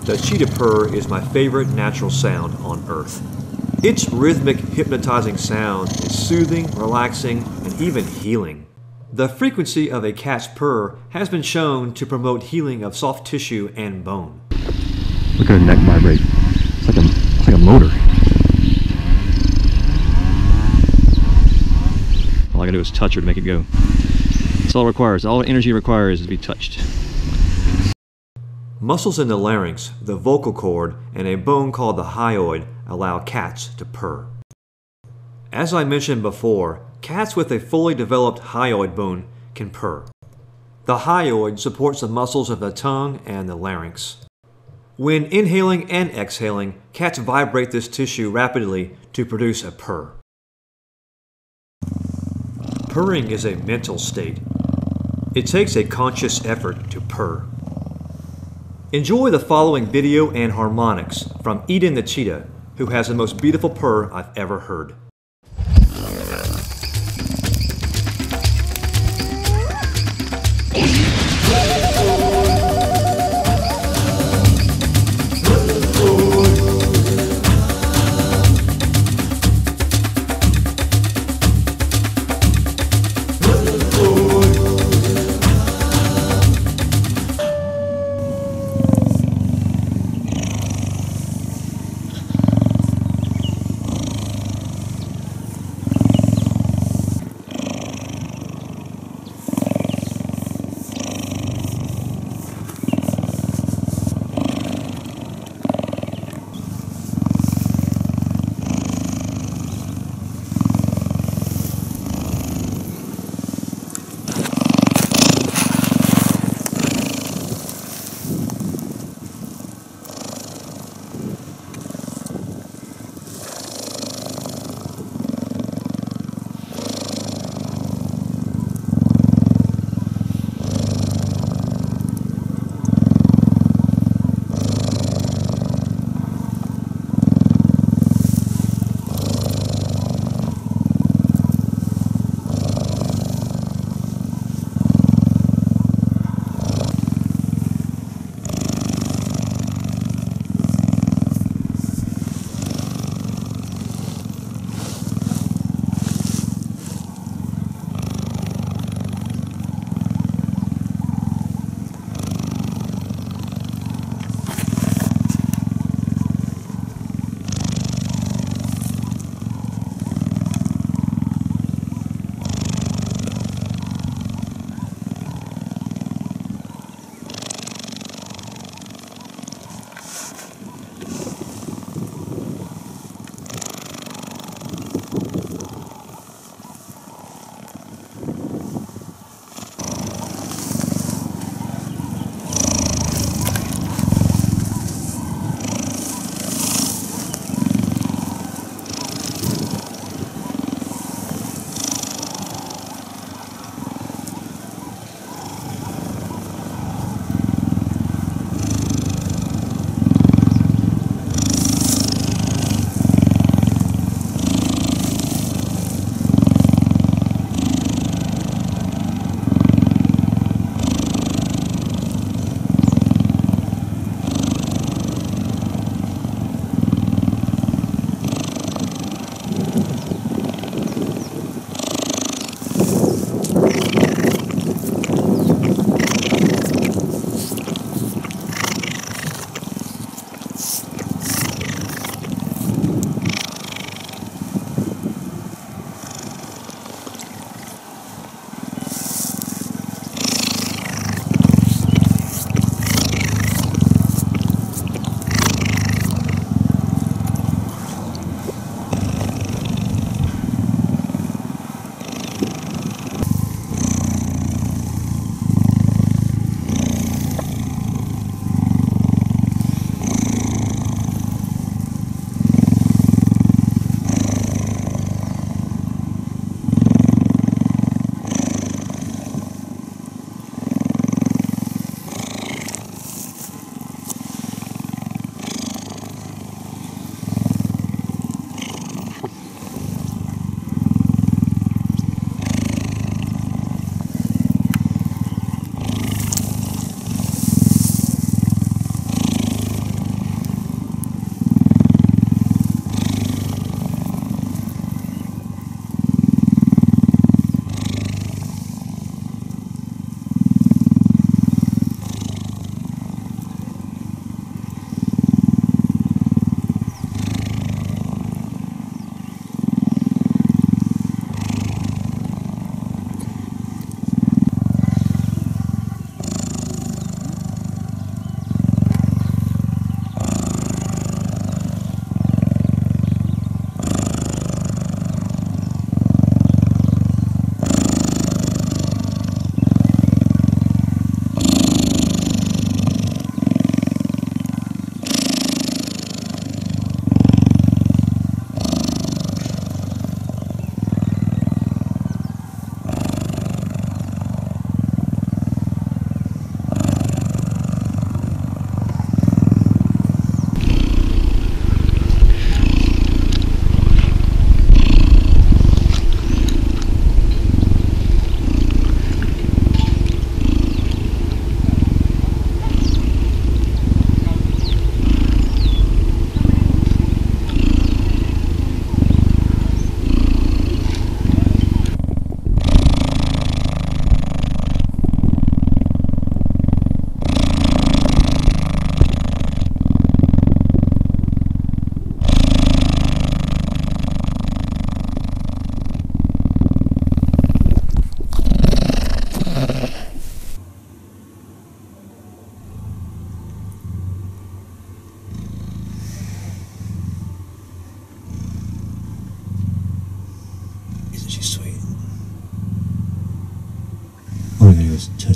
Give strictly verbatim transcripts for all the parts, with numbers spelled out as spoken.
the cheetah purr is my favorite natural sound on Earth. Its rhythmic, hypnotizing sound is soothing, relaxing, and even healing. The frequency of a cat's purr has been shown to promote healing of soft tissue and bone. Look at her neck vibrate. It's like a, it's like a motor. All I gotta do is touch her to make it go. That's all it requires. All energy requires is to be touched. Muscles in the larynx, the vocal cord, and a bone called the hyoid allow cats to purr. As I mentioned before, cats with a fully developed hyoid bone can purr. The hyoid supports the muscles of the tongue and the larynx. When inhaling and exhaling, cats vibrate this tissue rapidly to produce a purr. Purring is a mental state. It takes a conscious effort to purr. Enjoy the following video and harmonics from Eden the cheetah, who has the most beautiful purr I've ever heard.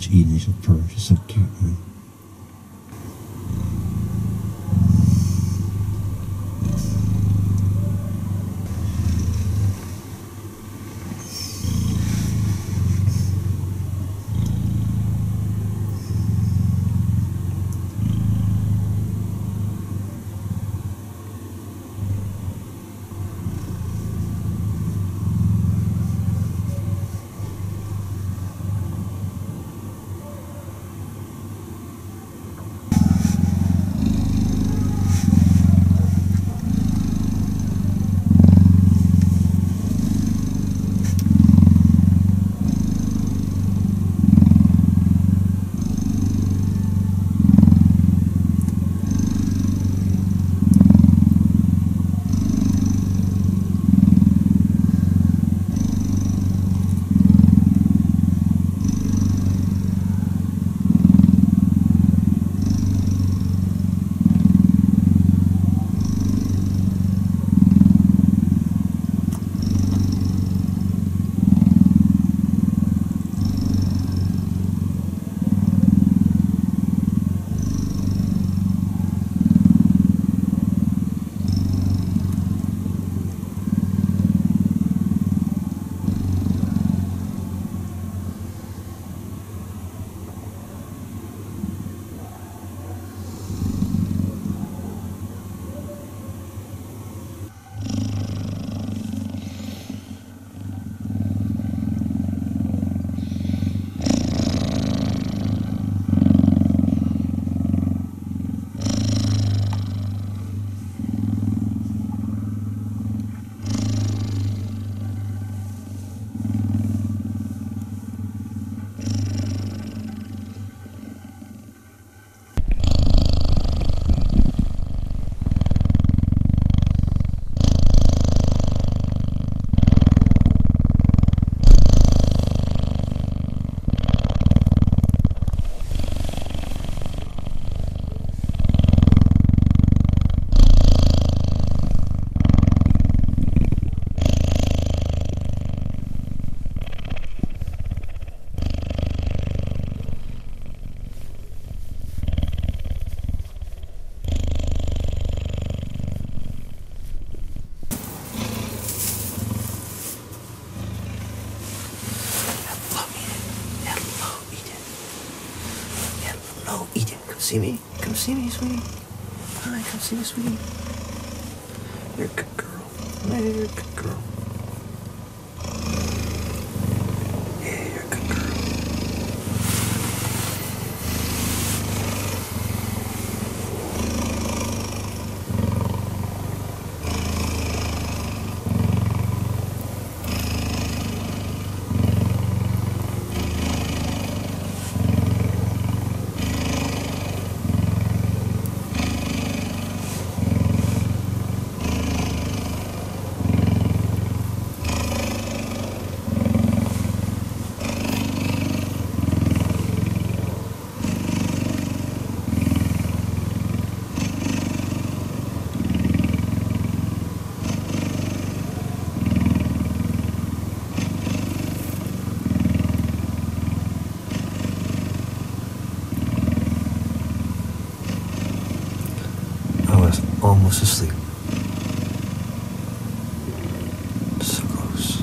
just eating his little Purr. Just so cute, man. See me? Come see me, sweetie. Hi, come see me, sweetie. You're a good girl. Yeah, you're a good girl. Yeah, you're a good girl. Almost asleep. So close.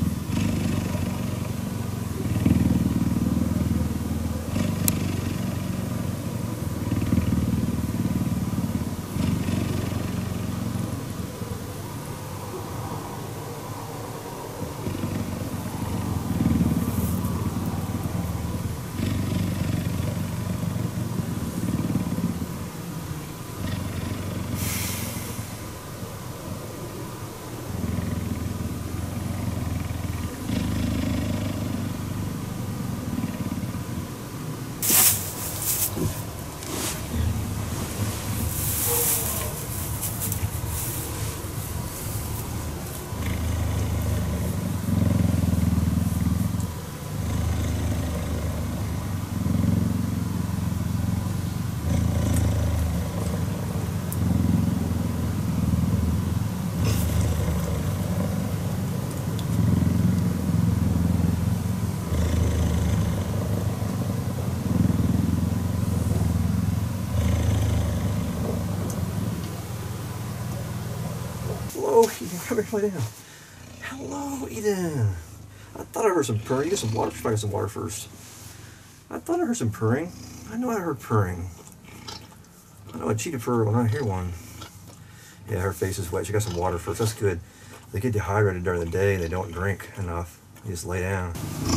Hello, Eden. Come here, lay down. Hello, Eden. I thought I heard some purring. You get some water. Try to get some water first. I thought I heard some purring. I know I heard purring. I know a cheetah purr when I hear one. Yeah, her face is wet. She got some water first. That's good. They get dehydrated during the day and they don't drink enough. They just lay down.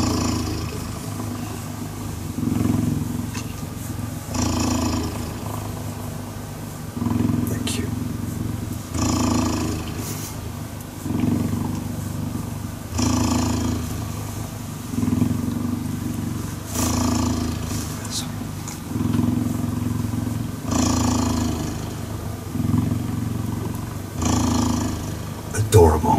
They're cute. Adorable.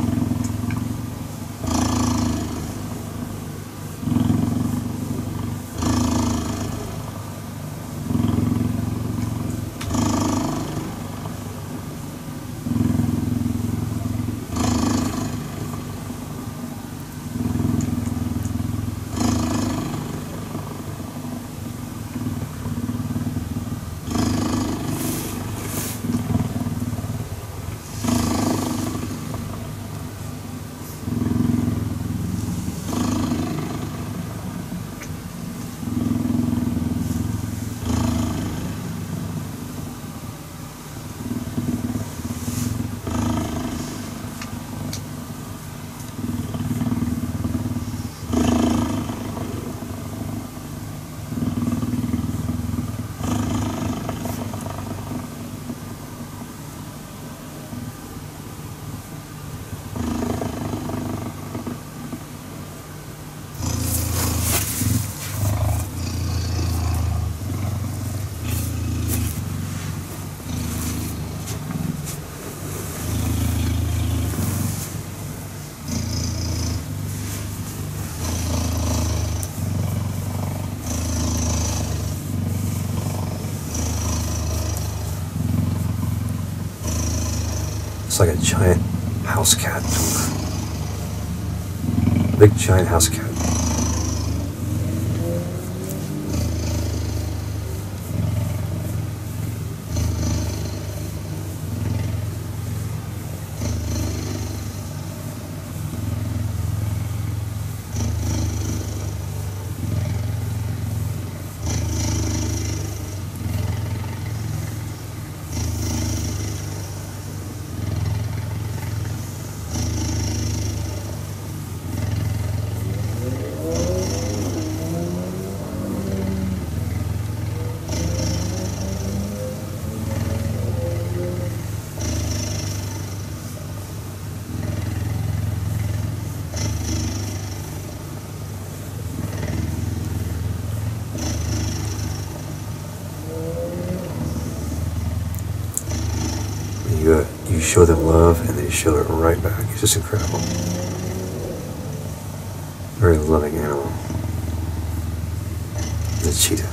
It's like a giant house cat. Big giant house cat. You, uh, you show them love and they show it right back. It's just incredible. Very loving animal. The cheetah.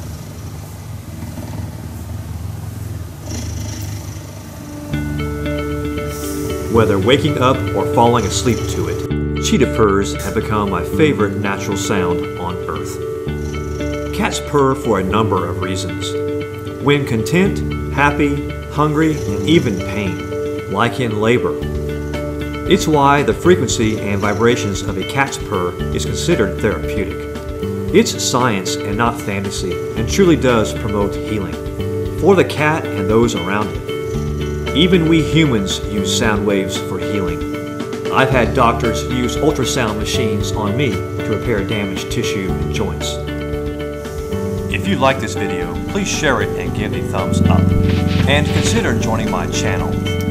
Whether waking up or falling asleep to it, cheetah purrs have become my favorite natural sound on Earth. Cats purr for a number of reasons. When content, happy, hungry, and even pain, like in labor. It's why the frequency and vibrations of a cat's purr is considered therapeutic. It's science and not fantasy, and truly does promote healing for the cat and those around it. Even we humans use sound waves for healing. I've had doctors use ultrasound machines on me to repair damaged tissue and joints. If you like this video, please share it and give a thumbs up. And consider joining my channel.